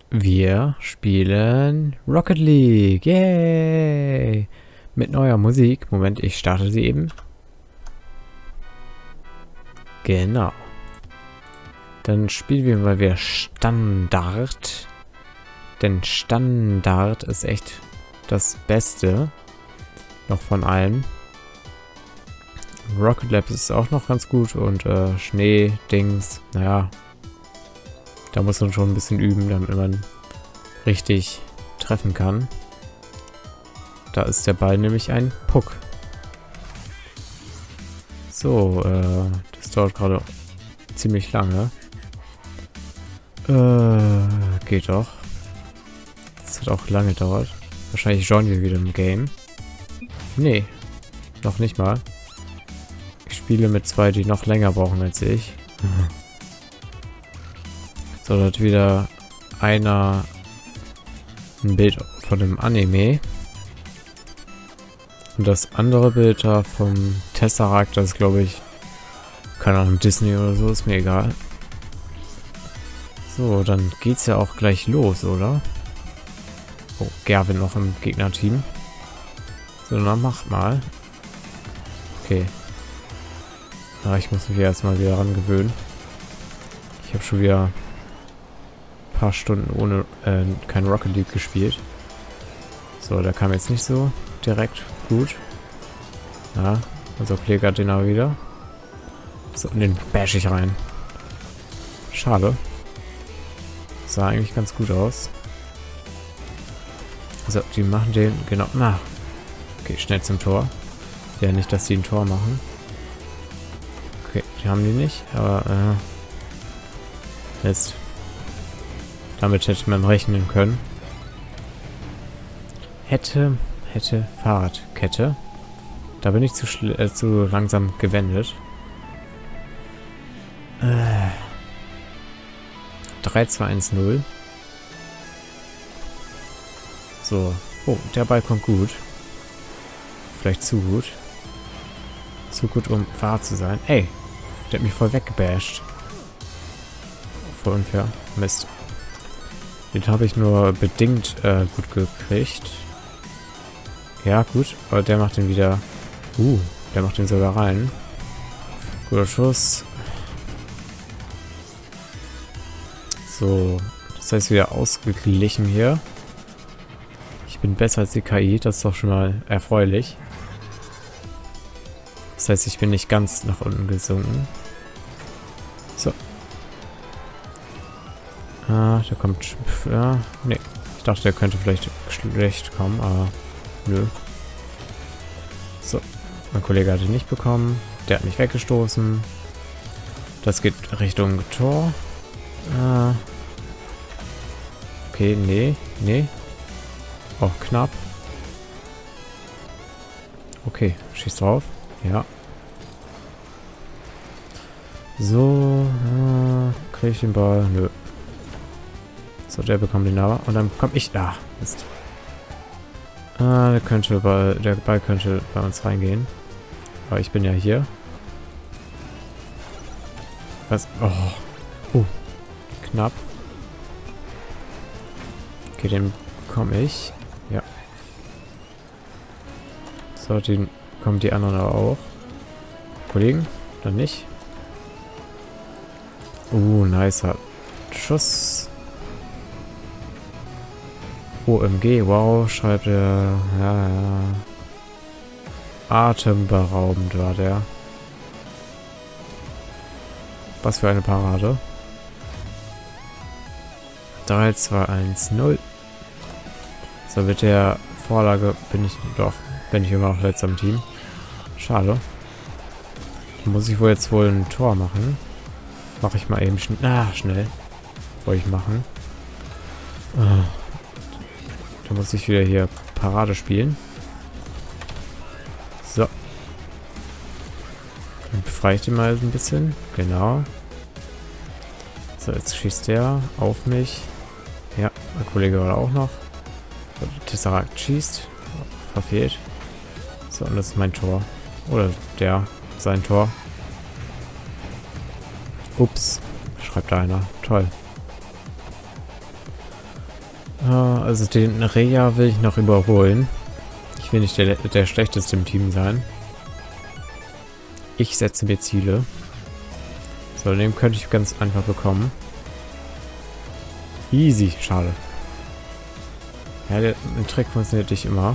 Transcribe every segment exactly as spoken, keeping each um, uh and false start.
Wir spielen Rocket League. Yay! Mit neuer Musik. Moment, ich starte sie eben. Genau. Dann spielen wir mal wieder Standard. Denn Standard ist echt das Beste. Noch von allem. Rocket Lab ist auch noch ganz gut. Und äh, Schnee-Dings. Naja. Da muss man schon ein bisschen üben, damit man richtig treffen kann. Da ist der Ball nämlich ein Puck. So, äh, das dauert gerade ziemlich lange. Äh, geht doch. Das hat auch lange gedauert. Wahrscheinlich joinen wir wieder im Game. Nee, noch nicht mal. Ich spiele mit zwei, die noch länger brauchen als ich. So, da hat wieder einer ein Bild von dem Anime. Und das andere Bild da vom Tesseract, das ist glaube ich, keine Ahnung, Disney oder so, ist mir egal. So, dann geht's ja auch gleich los, oder? Oh, Gerwin noch im Gegnerteam. So, dann mach mal. Okay. Ah, ich muss mich erstmal wieder ran gewöhnen. Ich habe schon wieder ein paar Stunden ohne äh, kein Rocket League gespielt. So, der kam jetzt nicht so direkt gut. Ja, unser Kollege hat den aber wieder. So, und den bash ich rein. Schade. Sah eigentlich ganz gut aus. So, die machen den, genau, na. Okay, schnell zum Tor. Ja, nicht, dass die ein Tor machen. Okay, die haben die nicht, aber, äh, jetzt. Damit hätte man rechnen können. Hätte, hätte, Fahrradkette. Da bin ich zu, äh, zu langsam gewendet. Äh. drei zwei eins null. So. Oh, der Ball kommt gut. Vielleicht zu gut. Zu gut, um Fahrer zu sein. Ey, der hat mich voll weggebasht. Voll unfair. Mist. Den habe ich nur bedingt äh, gut gekriegt. Ja, gut. Aber der macht den wieder... Uh, der macht den sogar rein. Guter Schuss. So. Das heißt wieder ausgeglichen hier. Ich bin besser als die K I. Das ist doch schon mal erfreulich. Das heißt, ich bin nicht ganz nach unten gesunken. So. Ah, der kommt... Ja, nee. Ich dachte, der könnte vielleicht schlecht kommen, aber... Nö. So. Mein Kollege hat ihn nicht bekommen. Der hat mich weggestoßen. Das geht Richtung Tor. Ah. Okay, nee. Nee. Oh, knapp. Okay, schieß drauf. Ja. So. Äh, kriege ich den Ball? Nö. So, der bekommt den aber. Und dann bekomme ich... Ah, Mist. Ah, der könnte Ball, der Ball könnte bei uns reingehen. Aber ich bin ja hier. Was? Oh. Uh. Knapp. Okay, den bekomme ich. Ja. So, den bekommen die anderen aber auch. Kollegen? Dann nicht. Uh, nicer Schuss. O M G, wow, schreibt er. Ja, ja. Atemberaubend war der. Was für eine Parade. drei zwei eins null. So, mit der Vorlage bin ich doch, bin ich immer noch letzter im Team. Schade. Da muss ich wohl jetzt wohl ein Tor machen. Mache ich mal eben schn ah, schnell. Wollte ich machen. Ah. Da muss ich wieder hier Parade spielen. So. Dann befreie ich den mal ein bisschen. Genau. So, jetzt schießt der auf mich. Ja, mein Kollege war da auch noch. So, Tesseract schießt. Verfehlt. So, und das ist mein Tor. Oder der, sein Tor. Ups. Schreibt da einer. Toll. Also den Reja will ich noch überholen. Ich will nicht der, der schlechteste im Team sein. Ich setze mir Ziele. So, den könnte ich ganz einfach bekommen. Easy, schade. Ja, der ein Trick funktioniert nicht immer.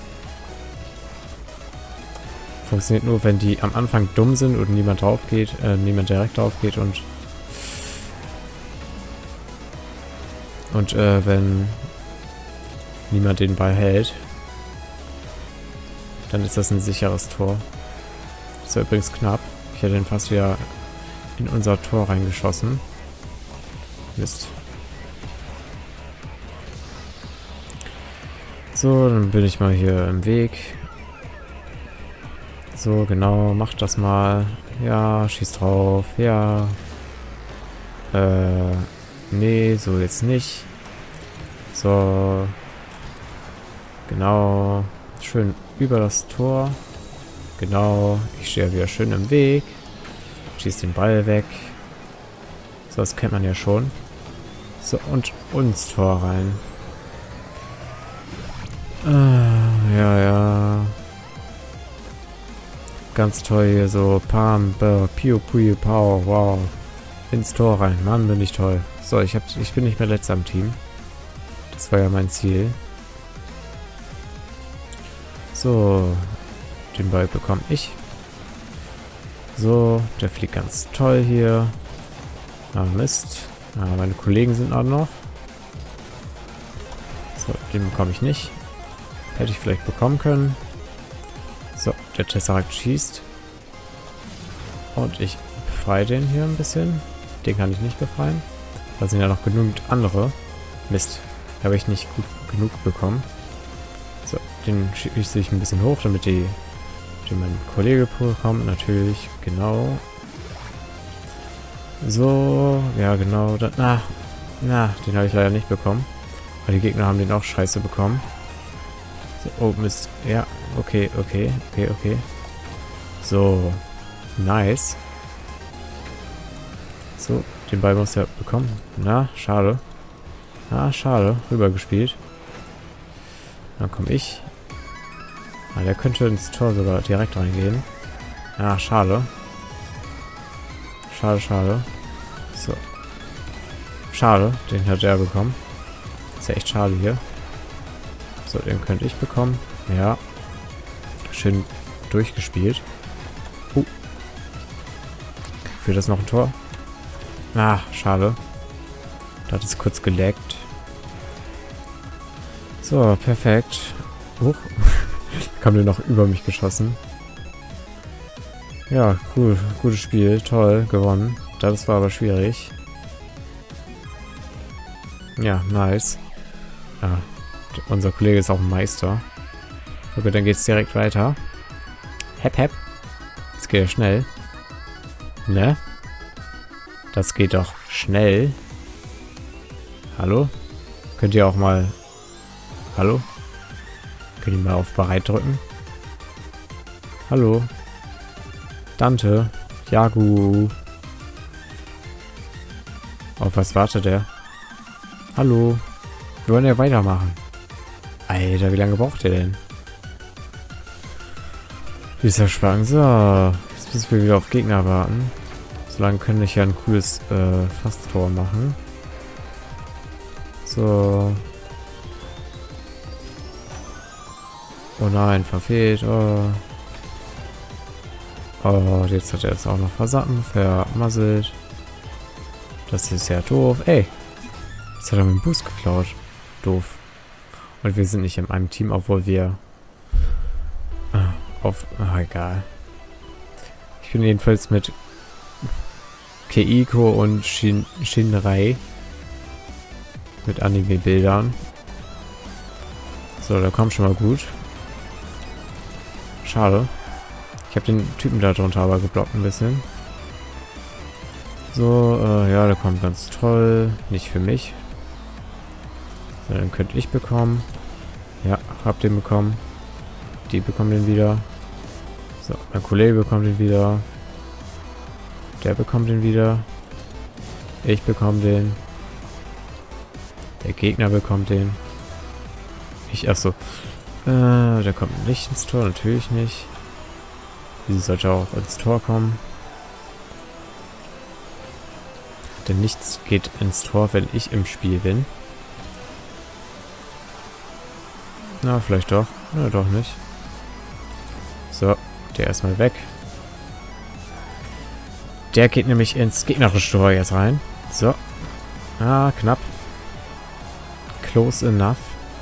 Funktioniert nur, wenn die am Anfang dumm sind und niemand drauf geht, äh, niemand direkt drauf geht und und äh, wenn niemand den Ball hält, dann ist das ein sicheres Tor. Das war übrigens knapp. Ich hätte den fast wieder in unser Tor reingeschossen. Mist. So, dann bin ich mal hier im Weg. So, genau, mach das mal. Ja, schieß drauf. Ja. Äh, nee, so jetzt nicht. So. Genau. Schön über das Tor. Genau. Ich stehe wieder schön im Weg. Schieß den Ball weg. So, das kennt man ja schon. So, und ins Tor rein. Ah, ja, ja. Ganz toll hier so. Pam, bam, piu, piu, pow, wow. Ins Tor rein. Mann, bin ich toll. So, ich, hab, ich bin nicht mehr letzter am Team. Das war ja mein Ziel. So. Den Ball bekomme ich. So, der fliegt ganz toll hier. Ah, Mist. Ah, meine Kollegen sind auch noch. So, den bekomme ich nicht. Hätte ich vielleicht bekommen können. So, der Tesseract schießt. Und ich befreie den hier ein bisschen. Den kann ich nicht befreien. Da sind ja noch genügend andere. Mist. Habe ich nicht gut genug bekommen. So, den schieße ich ein bisschen hoch, damit die, die mein Kollege bekommt. Natürlich, genau. So, ja genau. Da, na, na, den habe ich leider nicht bekommen. Weil die Gegner haben den auch scheiße bekommen. So, oh Mist. Ja, okay, okay, okay, okay. So, nice. So, den Ball muss er bekommen. Na, schade. Ah, schade. Rübergespielt. Dann komme ich. Ah, der könnte ins Tor sogar direkt reingehen. Ah, schade. Schade, schade. So. Schade, den hat er bekommen. Ist ja echt schade hier. So, den könnte ich bekommen. Ja. Schön durchgespielt. Uh. Für das noch ein Tor? Ah, schade. Da hat es kurz gelaggt. So, perfekt. Huch. Kam der noch über mich geschossen. Ja, cool. Gutes Spiel. Toll. Gewonnen. Das war aber schwierig. Ja, nice. Ja, unser Kollege ist auch ein Meister. Okay, dann geht's direkt weiter. Hep, hep. Das geht ja schnell. Ne? Das geht doch schnell. Hallo? Könnt ihr auch mal... Hallo? Könnt ihr mal auf bereit drücken? Hallo? Dante? Jagu? Auf was wartet er? Hallo? Wir wollen ja weitermachen. Alter, wie lange braucht ihr denn? Dieser Schwang. So. Jetzt müssen wir wieder auf Gegner warten. Solange können wir ja ein cooles äh, Fast-Tor machen. So. Oh nein, verfehlt. Oh. Oh, jetzt hat er es auch noch versammelt, vermasselt. Das ist ja doof. Ey. Jetzt hat er mir einen Boost geklaut. Doof. Und wir sind nicht in einem Team, obwohl wir auf... Ach, egal. Ich bin jedenfalls mit Keiko und Shin Shinrei mit Anime-Bildern. So, da kommt schon mal gut. Schade. Ich habe den Typen da drunter aber geblockt ein bisschen. So, äh, ja, der kommt ganz toll. Nicht für mich. So, dann könnte ich bekommen. Ja, hab den bekommen. Die bekommen den wieder. So, mein Kollege bekommt den wieder. Der bekommt den wieder. Ich bekomme den. Der Gegner bekommt den. ich? Achso. Äh, der kommt nicht ins Tor, natürlich nicht. Diese sollte auch ins Tor kommen. Denn nichts geht ins Tor, wenn ich im Spiel bin. Na, vielleicht doch. Na, doch nicht. So, der erstmal weg. Der geht nämlich ins gegnerische Tor jetzt rein. So. Ah, knapp. Close enough.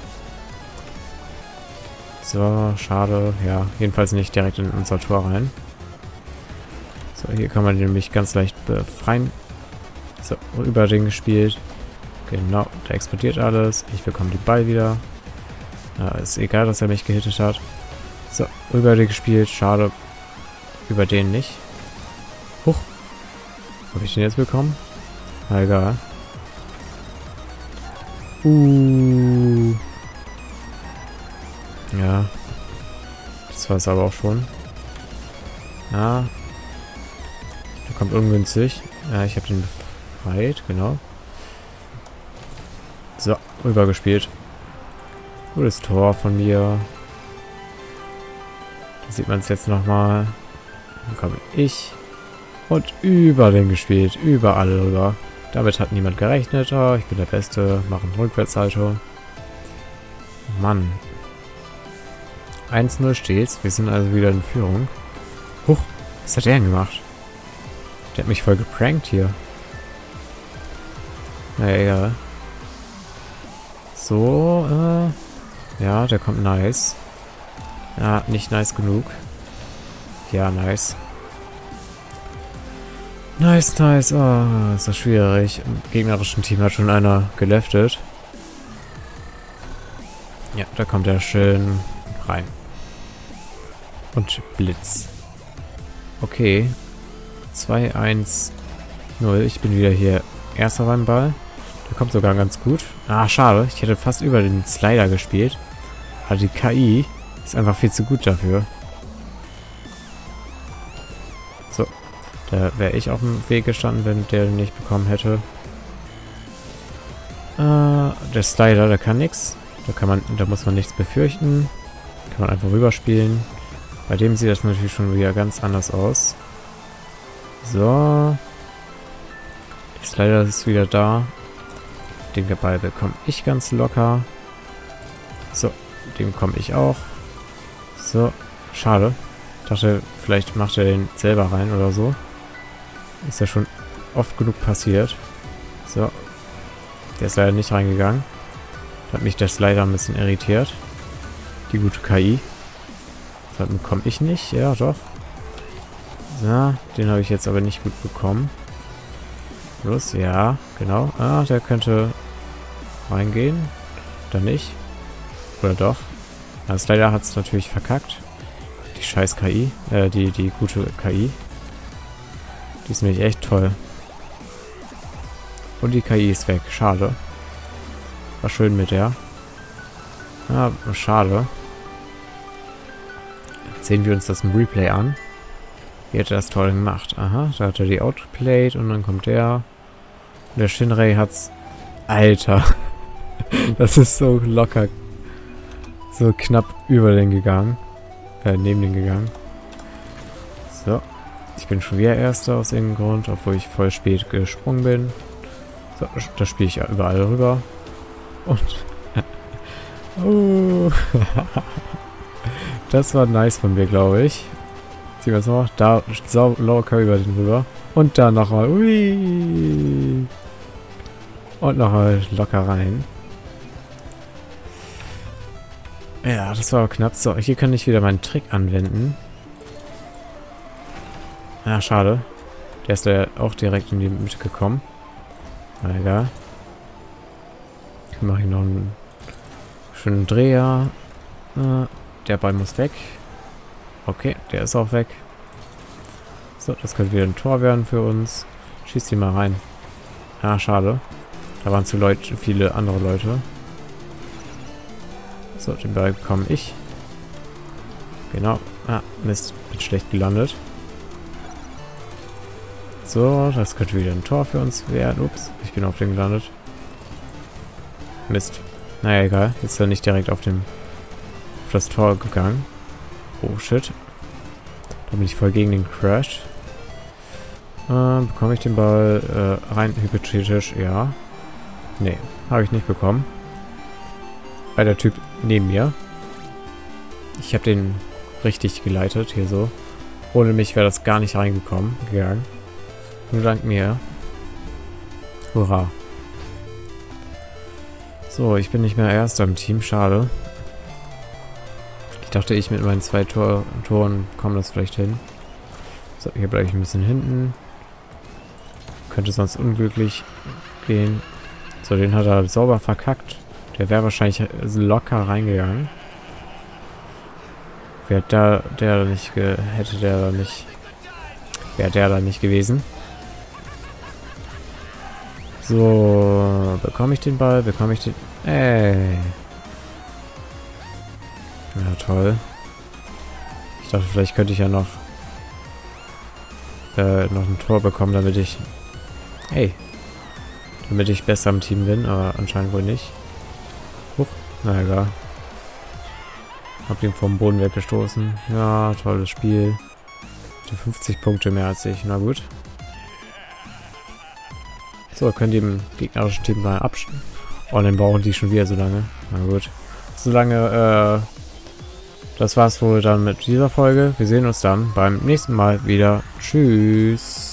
So, schade. Ja, jedenfalls nicht direkt in unser Tor rein. So, hier kann man den nämlich ganz leicht befreien. So, über den gespielt. Genau, da explodiert alles. Ich bekomme den Ball wieder. Ja, ist egal, dass er mich gehittet hat. So, über den gespielt. Schade. Über den nicht. Huch. Habe ich den jetzt bekommen? Na, egal. Uh. Ja. Das war es aber auch schon. Ja. Der kommt ungünstig. Ja, ich habe den befreit, genau. So, rübergespielt. Gutes Tor von mir. Da sieht man es jetzt nochmal. Dann komme ich. Und über den gespielt. Über alle rüber. Damit hat niemand gerechnet. Oh, ich bin der Beste. Machen Rückwärtssalto. Mann. eins null steht's. Wir sind also wieder in Führung. Huch, was hat der denn gemacht? Der hat mich voll geprankt hier. Naja, egal. So, äh... ja, der kommt nice. Ja, nicht nice genug. Ja, nice. Nice, nice. Oh, ist das schwierig. Im gegnerischen Team hat schon einer geleftet. Ja, da kommt er schön rein. Und Blitz. Okay. zwei eins null. Ich bin wieder hier erster beim Ball. Der kommt sogar ganz gut. Ah, schade. Ich hätte fast über den Slider gespielt. Aber die K I ist einfach viel zu gut dafür. So. Da wäre ich auf dem Weg gestanden, wenn der den nicht bekommen hätte. Äh, der Slider, der kann nichts. Da kann man, da muss man nichts befürchten. Kann man einfach rüberspielen. Bei dem sieht das natürlich schon wieder ganz anders aus. So. Der Slider ist wieder da. Den Ball bekomme ich ganz locker. So, den bekomme ich auch. So, schade. Ich dachte, vielleicht macht er den selber rein oder so. Ist ja schon oft genug passiert. So. Der ist leider nicht reingegangen. Da hat mich der Slider ein bisschen irritiert. Die gute K I. Das bekomme ich nicht. Ja, doch. So, den habe ich jetzt aber nicht gut bekommen. Los, ja, genau. Ah, der könnte reingehen. Dann nicht. Oder doch. Der Slider hat es natürlich verkackt. Die scheiß K I. Äh, die, die gute K I. Die ist nämlich echt toll. Und die K I ist weg. Schade. War schön mit der. Ah, schade. Jetzt sehen wir uns das im Replay an. Wie hat er das toll gemacht? Aha, da hat er die outplayed und dann kommt der. Und der Shinrei hat's... Alter. Das ist so locker. So knapp über den gegangen. Äh, neben den gegangen. So. Ich bin schon wieder Erster aus irgendeinem Grund, obwohl ich voll spät gesprungen bin. So, da spiele ich ja überall rüber. Und... oh. Das war nice von mir, glaube ich. Sehen wir es noch. Da so locker über den rüber. Und dann nochmal. Ui. Und nochmal locker rein. Ja, das war knapp. So, hier kann ich wieder meinen Trick anwenden. Ja, schade. Der ist ja auch direkt in die Mitte gekommen. Na egal. Ich mache hier noch einen schönen Dreher. Äh, der Ball muss weg. Okay, der ist auch weg. So, das könnte wieder ein Tor werden für uns. Schießt die mal rein. Ah, schade. Da waren zu Leute, viele andere Leute. So, den Ball bekomme ich. Genau. Ah, Mist. Bin schlecht gelandet. So, das könnte wieder ein Tor für uns werden. Ups, ich bin auf den gelandet. Mist. Naja, egal. Jetzt ist er nicht direkt auf, dem, auf das Tor gegangen. Oh, shit. Da bin ich voll gegen den Crash. Äh, bekomme ich den Ball äh, rein hypothetisch? Ja. Nee, habe ich nicht bekommen. Weil der Typ neben mir. Ich habe den richtig geleitet, hier so. Ohne mich wäre das gar nicht reingekommen, gegangen. Nur dank mir. Hurra. So, ich bin nicht mehr Erster im Team, schade. Ich dachte, ich mit meinen zwei Tor Toren komme das vielleicht hin. So, hier bleibe ich ein bisschen hinten. Könnte sonst unglücklich gehen. So, den hat er sauber verkackt. Der wäre wahrscheinlich locker reingegangen. Wäre der, der nicht, ge hätte der da nicht, wäre der da nicht gewesen. So, bekomme ich den Ball, bekomme ich den, ey. Ja, toll. Ich dachte, vielleicht könnte ich ja noch, äh, noch ein Tor bekommen, damit ich, hey, damit ich besser im Team bin, aber anscheinend wohl nicht. Huch, na egal. Hab ihn vom Boden weggestoßen. Ja, tolles Spiel. Die fünfzig Punkte mehr als ich. Na gut. So, können die im gegnerischen Team mal abstellen. Oh, dann brauchen die schon wieder so lange. Na gut. Solange, äh, das war's wohl dann mit dieser Folge. Wir sehen uns dann beim nächsten Mal wieder. Tschüss.